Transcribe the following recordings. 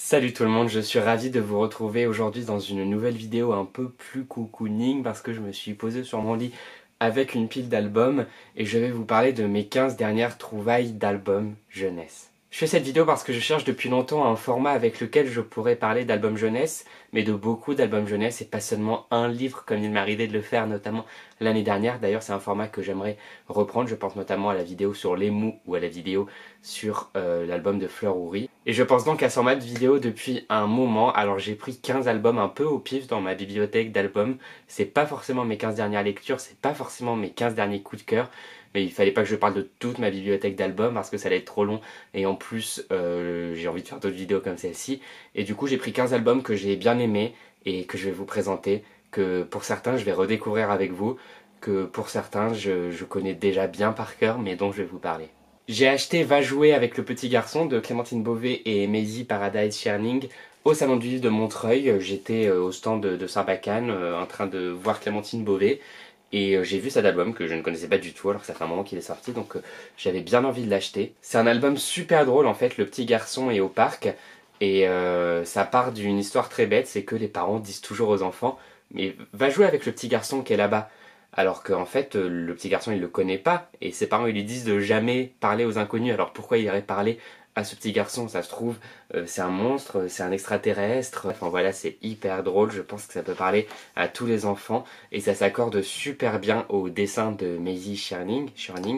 Salut tout le monde, je suis ravi de vous retrouver aujourd'hui dans une nouvelle vidéo un peu plus cocooning parce que je me suis posé sur mon lit avec une pile d'albums et je vais vous parler de mes 15 dernières trouvailles d'albums jeunesse. Je fais cette vidéo parce que je cherche depuis longtemps un format avec lequel je pourrais parler d'albums jeunesse, mais de beaucoup d'albums jeunesse et pas seulement un livre comme il m'est arrivé de le faire notamment l'année dernière. D'ailleurs c'est un format que j'aimerais reprendre, je pense notamment à la vidéo sur l'émou ou à la vidéo sur l'album de Fleur Houry. Et je pense donc à ce format de vidéo depuis un moment. Alors j'ai pris 15 albums un peu au pif dans ma bibliothèque d'albums. C'est pas forcément mes 15 dernières lectures, c'est pas forcément mes 15 derniers coups de cœur. Mais il fallait pas que je parle de toute ma bibliothèque d'albums parce que ça allait être trop long. Et en plus, j'ai envie de faire d'autres vidéos comme celle-ci. Et du coup, j'ai pris 15 albums que j'ai bien aimés et que je vais vous présenter. Que pour certains, je vais redécouvrir avec vous. Que pour certains, je connais déjà bien par cœur, mais dont je vais vous parler. J'ai acheté Va jouer avec le petit garçon de Clémentine Beauvais et Maisie Paradise Charning au salon du livre de Montreuil. J'étais au stand de Sarbacane en train de voir Clémentine Beauvais et j'ai vu cet album que je ne connaissais pas du tout alors que ça fait un moment qu'il est sorti, donc j'avais bien envie de l'acheter. C'est un album super drôle en fait. Le petit garçon est au parc et ça part d'une histoire très bête, c'est que les parents disent toujours aux enfants mais va jouer avec le petit garçon qui est là-bas. Alors qu'en fait, le petit garçon, il le connaît pas, et ses parents, ils lui disent de jamais parler aux inconnus. Alors pourquoi il irait parler à ce petit garçon? Ça se trouve, c'est un monstre, c'est un extraterrestre. Enfin voilà, c'est hyper drôle, je pense que ça peut parler à tous les enfants, et ça s'accorde super bien au dessin de Maisie Charning,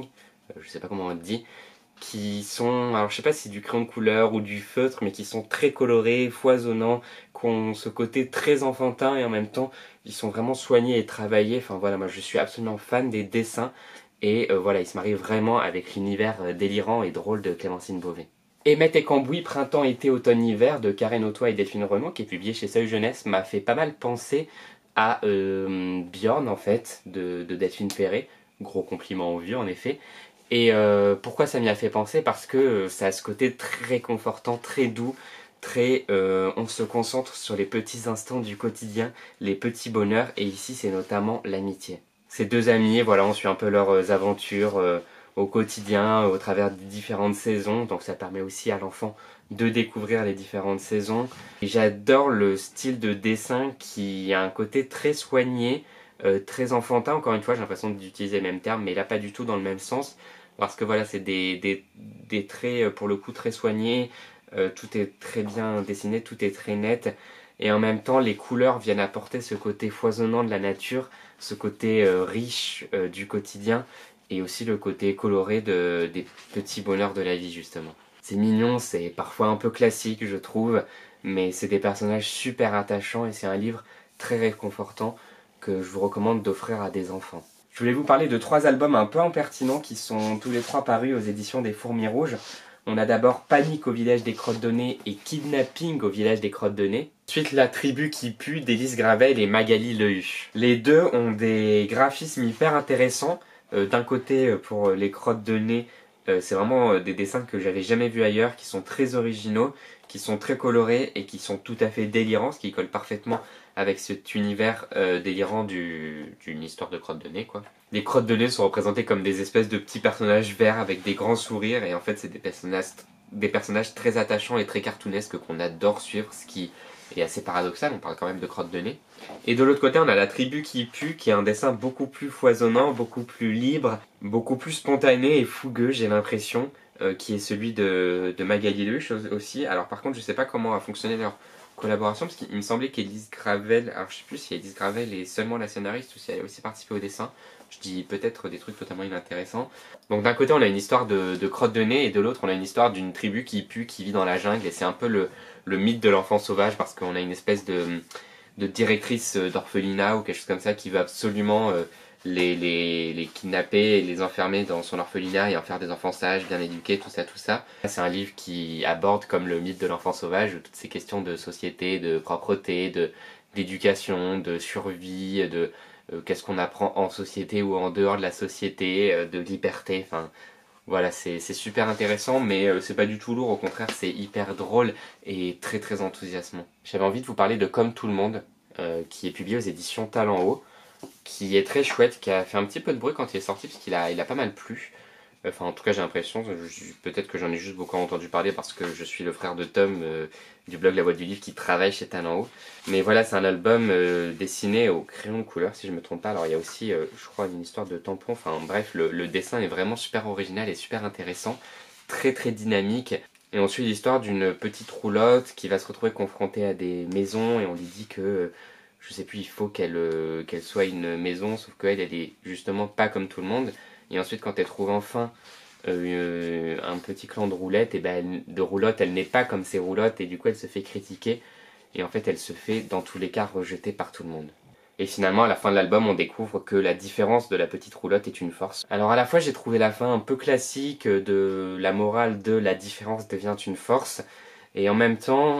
je sais pas comment on le dit, qui sont, alors je sais pas si c'est du crayon de couleur ou du feutre, mais qui sont très colorés, foisonnants, qui ont ce côté très enfantin et en même temps ils sont vraiment soignés et travaillés. Enfin voilà, moi je suis absolument fan des dessins et voilà, ils se marient vraiment avec l'univers délirant et drôle de Clémentine Beauvais. Emmett et Cambouis, printemps, été, automne, hiver de Karen Autois et Delphine Renaud, qui est publié chez Seuil Jeunesse, m'a fait pas mal penser à Bjorn en fait, de Delphine Perret. Gros compliment au vieux en effet. Et pourquoi ça m'y a fait penser? Parce que ça a ce côté très réconfortant, très doux, très on se concentre sur les petits instants du quotidien, les petits bonheurs, et ici c'est notamment l'amitié. Ces deux amis, voilà, on suit un peu leurs aventures au quotidien, au travers des différentes saisons, donc ça permet aussi à l'enfant de découvrir les différentes saisons. Et j'adore le style de dessin qui a un côté très soigné, très enfantin, encore une fois j'ai l'impression d'utiliser le même terme, mais là pas du tout dans le même sens, parce que voilà, c'est des traits pour le coup très soignés, tout est très bien dessiné, tout est très net, et en même temps les couleurs viennent apporter ce côté foisonnant de la nature, ce côté riche du quotidien, et aussi le côté coloré des petits bonheurs de la vie justement. C'est mignon, c'est parfois un peu classique je trouve, mais c'est des personnages super attachants et c'est un livre très réconfortant que je vous recommande d'offrir à des enfants. Je voulais vous parler de 3 albums un peu impertinents qui sont tous les 3 parus aux éditions des Fourmis Rouges. On a d'abord Panique au village des Crottes de Nez et Kidnapping au village des Crottes de Nez. Ensuite La tribu qui pue d'Élise Gravel et Magali Lehu. Les deux ont des graphismes hyper intéressants. D'un côté pour les Crottes de Nez, c'est vraiment des dessins que j'avais jamais vus ailleurs, qui sont très originaux, qui sont très colorés et qui sont tout à fait délirants, ce qui colle parfaitement avec cet univers délirant d'une histoire de crottes de nez quoi. Les crottes de nez sont représentées comme des espèces de petits personnages verts avec des grands sourires et en fait c'est des personnages très attachants et très cartoonesques qu'on adore suivre, ce qui est assez paradoxal, on parle quand même de crottes de nez. Et de l'autre côté on a La tribu qui pue, qui est un dessin beaucoup plus foisonnant, beaucoup plus libre, beaucoup plus spontané et fougueux j'ai l'impression, qui est celui de Magali Lehu aussi. Alors par contre je sais pas comment a fonctionné leur collaboration, parce qu'il me semblait qu'Élise Gravel, alors je sais plus si Élise Gravel est seulement la scénariste ou si elle a aussi participé au dessin, je dis peut-être des trucs totalement inintéressants. Donc d'un côté on a une histoire de crotte de nez et de l'autre on a une histoire d'une tribu qui pue, qui vit dans la jungle, et c'est un peu le mythe de l'enfant sauvage parce qu'on a une espèce de directrice d'orphelinat ou quelque chose comme ça qui veut absolument les kidnapper et les enfermer dans son orphelinat et en faire des enfants sages, bien éduqués, tout ça, tout ça. C'est un livre qui aborde comme le mythe de l'enfant sauvage toutes ces questions de société, de propreté, d'éducation, de survie, de qu'est-ce qu'on apprend en société ou en dehors de la société, de liberté, enfin voilà, c'est super intéressant, mais c'est pas du tout lourd, au contraire c'est hyper drôle et très très enthousiasmant. J'avais envie de vous parler de Comme tout le monde, qui est publié aux éditions Talent Haut, qui est très chouette, qui a fait un petit peu de bruit quand il est sorti parce qu'il a pas mal plu. Enfin, en tout cas, j'ai l'impression, peut-être que j'en ai juste beaucoup entendu parler parce que je suis le frère de Tom du blog La Voix du Livre qui travaille chez Talent Haut. Mais voilà, c'est un album dessiné au crayon de couleur, si je me trompe pas. Alors, il y a aussi, je crois, une histoire de tampon. Enfin, bref, le dessin est vraiment super original et super intéressant, très très dynamique. Et on suit l'histoire d'une petite roulotte qui va se retrouver confrontée à des maisons et on lui dit que, je sais plus, il faut qu'elle soit une maison, sauf qu'elle, elle est justement pas comme tout le monde. Et ensuite, quand elle trouve enfin un petit clan de roulettes, et ben, de roulottes, elle n'est pas comme ces roulottes, et du coup, elle se fait critiquer. Et en fait, elle se fait, dans tous les cas, rejeter par tout le monde. Et finalement, à la fin de l'album, on découvre que la différence de la petite roulotte est une force. Alors à la fois, j'ai trouvé la fin un peu classique de la morale de la différence devient une force. Et en même temps,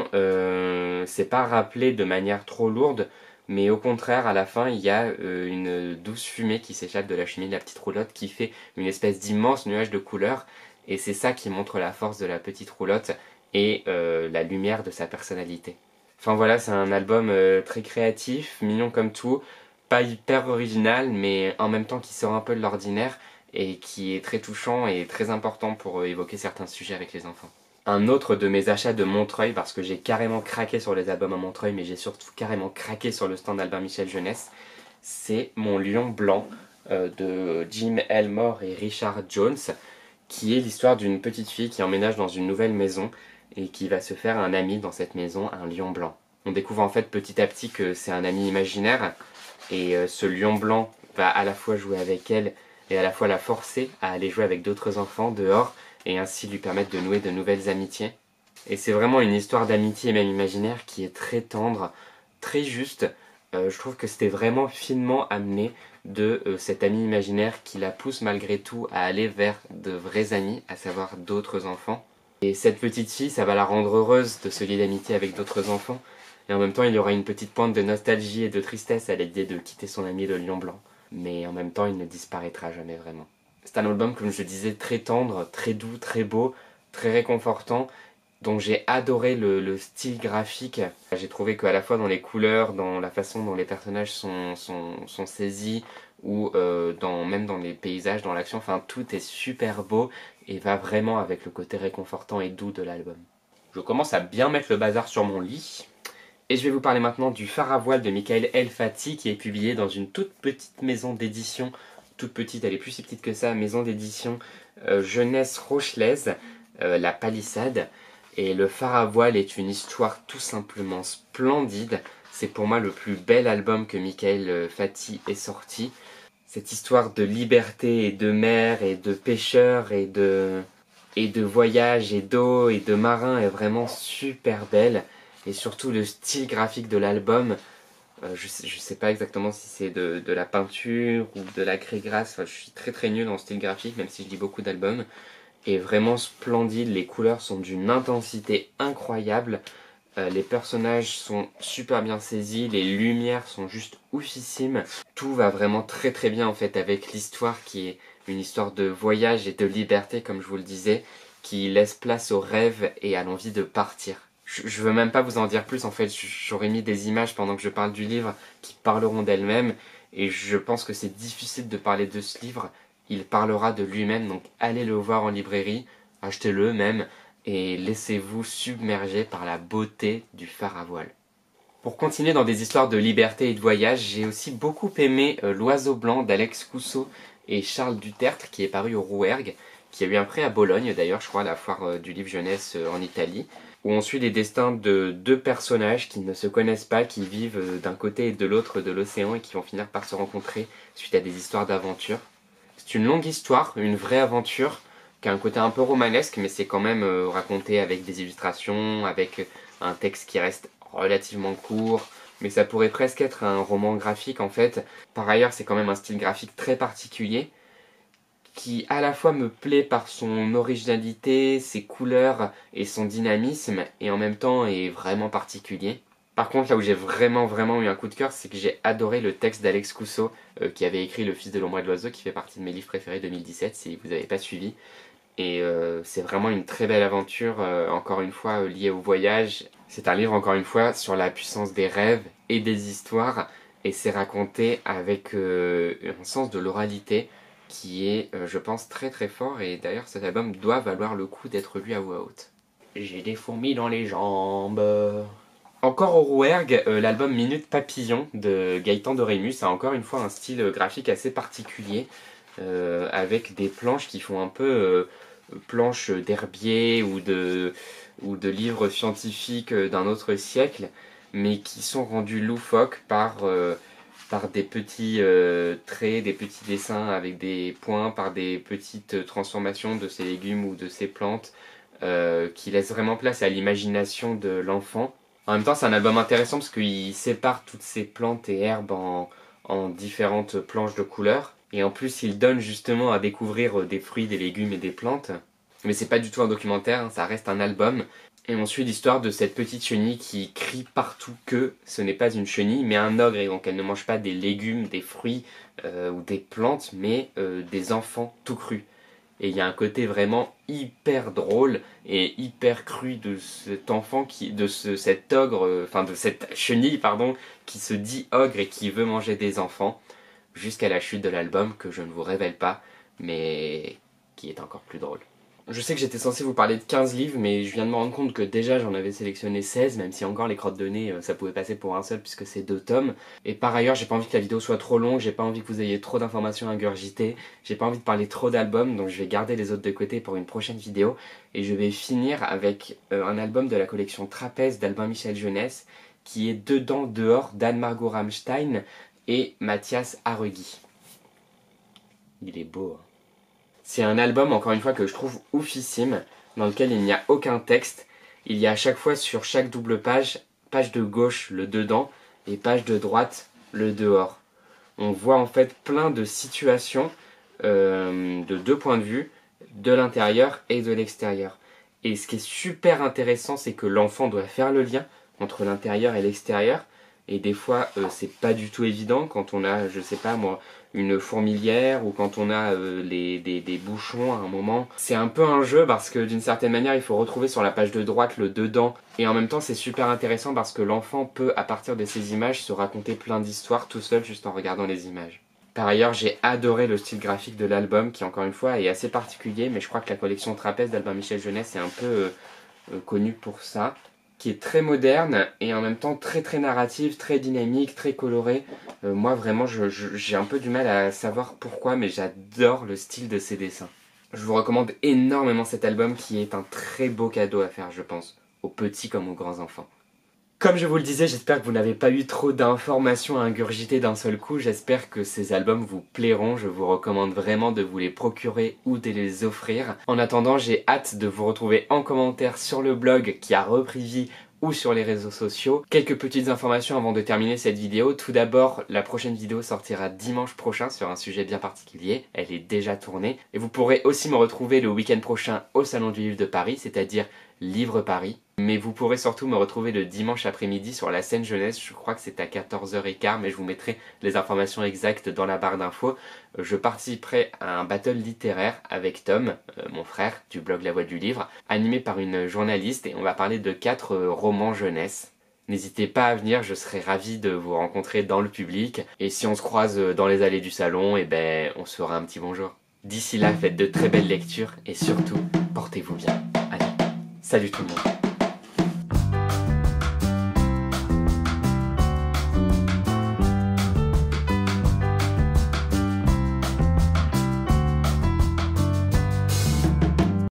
c'est pas rappelé de manière trop lourde, mais au contraire, à la fin, il y a une douce fumée qui s'échappe de la cheminée de la petite roulotte qui fait une espèce d'immense nuage de couleurs. Et c'est ça qui montre la force de la petite roulotte et la lumière de sa personnalité. Enfin voilà, c'est un album très créatif, mignon comme tout, pas hyper original, mais en même temps qui sort un peu de l'ordinaire et qui est très touchant et très important pour évoquer certains sujets avec les enfants. Un autre de mes achats de Montreuil, parce que j'ai carrément craqué sur les albums à Montreuil, mais j'ai surtout carrément craqué sur le stand Albin Michel Jeunesse, c'est Mon Lion Blanc de Jim Elmore et Richard Jones, qui est l'histoire d'une petite fille qui emménage dans une nouvelle maison et qui va se faire un ami dans cette maison, un lion blanc. On découvre en fait petit à petit que c'est un ami imaginaire et ce lion blanc va à la fois jouer avec elle et à la fois la forcer à aller jouer avec d'autres enfants dehors et ainsi lui permettre de nouer de nouvelles amitiés. Et c'est vraiment une histoire d'amitié même imaginaire qui est très tendre, très juste. Je trouve que c'était vraiment finement amené de cet ami imaginaire qui la pousse malgré tout à aller vers de vrais amis, à savoir d'autres enfants. Et cette petite fille, ça va la rendre heureuse de se lier d'amitié avec d'autres enfants. Et en même temps, il y aura une petite pointe de nostalgie et de tristesse à l'idée de quitter son ami le lion blanc. Mais en même temps, il ne disparaîtra jamais vraiment. C'est un album, comme je disais, très tendre, très doux, très beau, très réconfortant, dont j'ai adoré le style graphique. J'ai trouvé qu'à la fois dans les couleurs, dans la façon dont les personnages sont saisis, ou même dans les paysages, dans l'action, enfin tout est super beau et va vraiment avec le côté réconfortant et doux de l'album. Je commence à bien mettre le bazar sur mon lit. Et je vais vous parler maintenant du Phare à voile de Michael El Fati qui est publié dans une toute petite maison d'édition, toute petite, elle est plus si petite que ça, maison d'édition jeunesse rochelaise, La Palissade. Et le Phare à voile est une histoire tout simplement splendide. C'est pour moi le plus bel album que Michael Fati ait sorti. Cette histoire de liberté et de mer et de pêcheurs et de voyage et d'eau et de marins est vraiment super belle. Et surtout le style graphique de l'album, je sais pas exactement si c'est de la peinture ou de la craie-grasse, enfin, je suis très très nul en style graphique même si je lis beaucoup d'albums. Et vraiment splendide, les couleurs sont d'une intensité incroyable, les personnages sont super bien saisis, les lumières sont juste oufissimes. Tout va vraiment très très bien en fait avec l'histoire qui est une histoire de voyage et de liberté comme je vous le disais, qui laisse place au rêve et à l'envie de partir. Je veux même pas vous en dire plus, en fait j'aurais mis des images pendant que je parle du livre qui parleront d'elles-mêmes et je pense que c'est difficile de parler de ce livre, il parlera de lui-même, donc allez le voir en librairie, achetez-le même et laissez-vous submerger par la beauté du phare à voile. Pour continuer dans des histoires de liberté et de voyage, j'ai aussi beaucoup aimé L'Oiseau Blanc d'Alex Cousseau et Charles Dutertre qui est paru au Rouergue, qui a eu un prix à Bologne d'ailleurs, je crois, à la foire du livre jeunesse en Italie, où on suit les destins de deux personnages qui ne se connaissent pas, qui vivent d'un côté et de l'autre de l'océan et qui vont finir par se rencontrer suite à des histoires d'aventure. C'est une longue histoire, une vraie aventure, qui a un côté un peu romanesque, mais c'est quand même raconté avec des illustrations, avec un texte qui reste relativement court, mais ça pourrait presque être un roman graphique en fait. Par ailleurs, c'est quand même un style graphique très particulier, qui à la fois me plaît par son originalité, ses couleurs et son dynamisme, et en même temps est vraiment particulier. Par contre, là où j'ai vraiment eu un coup de cœur, c'est que j'ai adoré le texte d'Alex Cousseau, qui avait écrit Le Fils de l'ombre et de l'oiseau, qui fait partie de mes livres préférés 2017, si vous n'avez pas suivi. Et c'est vraiment une très belle aventure, encore une fois, liée au voyage. C'est un livre, encore une fois, sur la puissance des rêves et des histoires, et c'est raconté avec un sens de l'oralité qui est, je pense, très très fort, et d'ailleurs cet album doit valoir le coup d'être lu à voix haute. J'ai des fourmis dans les jambes. Encore au Rouergue, l'album Minute Papillon de Gaëtan Dorémus a encore une fois un style graphique assez particulier, avec des planches qui font un peu planches d'herbier ou de livres scientifiques d'un autre siècle, mais qui sont rendus loufoques par des petits traits, des petits dessins avec des points, par des petites transformations de ces légumes ou de ces plantes, qui laissent vraiment place à l'imagination de l'enfant. En même temps, c'est un album intéressant parce qu'il sépare toutes ces plantes et herbes en différentes planches de couleurs. Et en plus, il donne justement à découvrir des fruits, des légumes et des plantes. Mais c'est pas du tout un documentaire, hein, ça reste un album. Et on suit l'histoire de cette petite chenille qui crie partout que ce n'est pas une chenille, mais un ogre. Et donc elle ne mange pas des légumes, des fruits ou des plantes, mais des enfants tout crus. Et il y a un côté vraiment hyper drôle et hyper cru de cet enfant, cet ogre, enfin de cette chenille, pardon, qui se dit ogre et qui veut manger des enfants, jusqu'à la chute de l'album que je ne vous révèle pas, mais qui est encore plus drôle. Je sais que j'étais censé vous parler de 15 livres, mais je viens de me rendre compte que déjà j'en avais sélectionné 16, même si encore les crottes de nez, ça pouvait passer pour un seul puisque c'est 2 tomes. Et par ailleurs, j'ai pas envie que la vidéo soit trop longue, j'ai pas envie que vous ayez trop d'informations à ingurgiter, j'ai pas envie de parler trop d'albums, donc je vais garder les autres de côté pour une prochaine vidéo. Et je vais finir avec un album de la collection Trapèze d'Albin Michel Jeunesse, qui est Dedans Dehors d'Anne-Margot Rammstein et Mathias Harregui. Il est beau, hein. C'est un album, encore une fois, que je trouve oufissime, dans lequel il n'y a aucun texte. Il y a à chaque fois, sur chaque double page, page de gauche, le dedans, et page de droite, le dehors. On voit en fait plein de situations de 2 points de vue, de l'intérieur et de l'extérieur. Et ce qui est super intéressant, c'est que l'enfant doit faire le lien entre l'intérieur et l'extérieur. Et des fois, c'est pas du tout évident quand on a, je sais pas moi, une fourmilière ou quand on a des bouchons à un moment. C'est un peu un jeu parce que d'une certaine manière, il faut retrouver sur la page de droite le dedans. Et en même temps, c'est super intéressant parce que l'enfant peut, à partir de ces images, se raconter plein d'histoires tout seul juste en regardant les images. Par ailleurs, j'ai adoré le style graphique de l'album qui, encore une fois, est assez particulier, mais je crois que la collection Trapèze d'Albin Michel Jeunesse est un peu connue pour ça, qui est très moderne et en même temps très très narrative, très dynamique, très colorée. Moi vraiment j'ai un peu du mal à savoir pourquoi, mais j'adore le style de ses dessins. Je vous recommande énormément cet album qui est un très beau cadeau à faire, je pense, aux petits comme aux grands enfants. Comme je vous le disais, j'espère que vous n'avez pas eu trop d'informations à ingurgiter d'un seul coup. J'espère que ces albums vous plairont. Je vous recommande vraiment de vous les procurer ou de les offrir. En attendant, j'ai hâte de vous retrouver en commentaire sur le blog qui a repris vie ou sur les réseaux sociaux. Quelques petites informations avant de terminer cette vidéo. Tout d'abord, la prochaine vidéo sortira dimanche prochain sur un sujet bien particulier. Elle est déjà tournée. Et vous pourrez aussi me retrouver le week-end prochain au Salon du Livre de Paris, c'est-à-dire Livre Paris. Mais vous pourrez surtout me retrouver le dimanche après-midi sur la scène jeunesse, je crois que c'est à 14h15, mais je vous mettrai les informations exactes dans la barre d'infos. Je participerai à un battle littéraire avec Tom, mon frère, du blog La Voix du Livre, animé par une journaliste, et on va parler de 4 romans jeunesse. N'hésitez pas à venir, je serai ravi de vous rencontrer dans le public, et si on se croise dans les allées du salon, eh ben, on se fera un petit bonjour. D'ici là, faites de très belles lectures, et surtout, portez-vous bien. Allez, salut tout le monde.